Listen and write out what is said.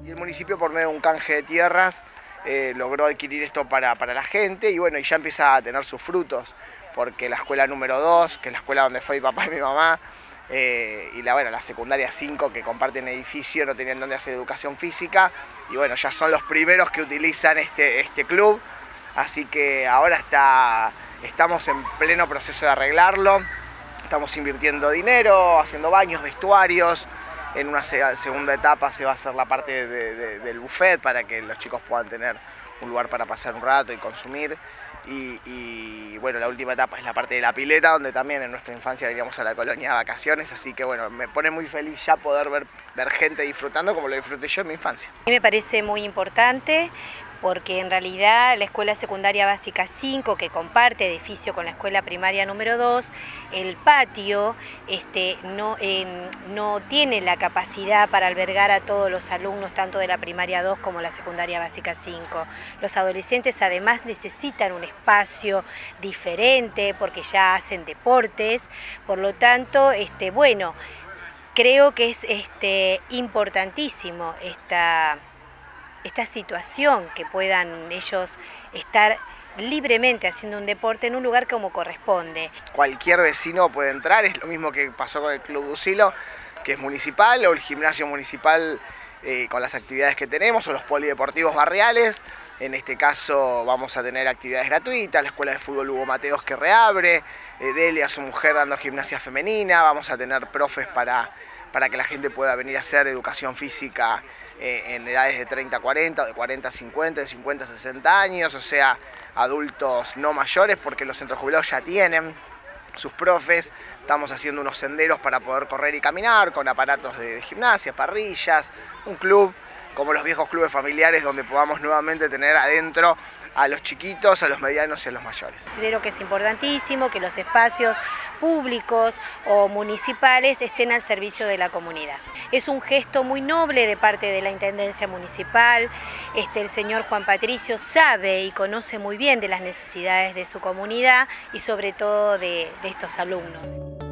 Y el municipio, por medio de un canje de tierras, logró adquirir esto para la gente y bueno, y ya empieza a tener sus frutos, porque la escuela número 2, que es la escuela donde fue mi papá y mi mamá, y la secundaria 5, que comparten edificio, no tenían dónde hacer educación física, y bueno, ya son los primeros que utilizan este club, así que ahora estamos en pleno proceso de arreglarlo, estamos invirtiendo dinero, haciendo baños, vestuarios. En una segunda etapa se va a hacer la parte del buffet para que los chicos puedan tener un lugar para pasar un rato y consumir. Y bueno, la última etapa es la parte de la pileta, donde también en nuestra infancia veníamos a la colonia de vacaciones, así que bueno, me pone muy feliz ya poder ver gente disfrutando como lo disfruté yo en mi infancia. A mí me parece muy importante porque en realidad la Escuela Secundaria Básica 5, que comparte edificio con la Escuela Primaria número 2, el patio no tiene la capacidad para albergar a todos los alumnos, tanto de la Primaria 2 como la Secundaria Básica 5. Los adolescentes además necesitan un espacio diferente porque ya hacen deportes, por lo tanto, bueno, creo que es importantísimo esta situación, que puedan ellos estar libremente haciendo un deporte en un lugar como corresponde. Cualquier vecino puede entrar, es lo mismo que pasó con el Club Ducilo, que es municipal, o el gimnasio municipal con las actividades que tenemos, o los polideportivos barriales. En este caso vamos a tener actividades gratuitas, la Escuela de Fútbol Hugo Mateos que reabre, Delia, su mujer, dando gimnasia femenina, vamos a tener profes para que la gente pueda venir a hacer educación física en edades de 30 a 40, de 40 a 50, de 50 a 60 años, o sea, adultos no mayores, porque los centros jubilados ya tienen sus profes. Estamos haciendo unos senderos para poder correr y caminar, con aparatos de gimnasia, parrillas, un club, como los viejos clubes familiares, donde podamos nuevamente tener adentro a los chiquitos, a los medianos y a los mayores. Considero que es importantísimo que los espacios públicos o municipales estén al servicio de la comunidad. Es un gesto muy noble de parte de la Intendencia Municipal. El señor Juan Patricio sabe y conoce muy bien de las necesidades de su comunidad y sobre todo de estos alumnos.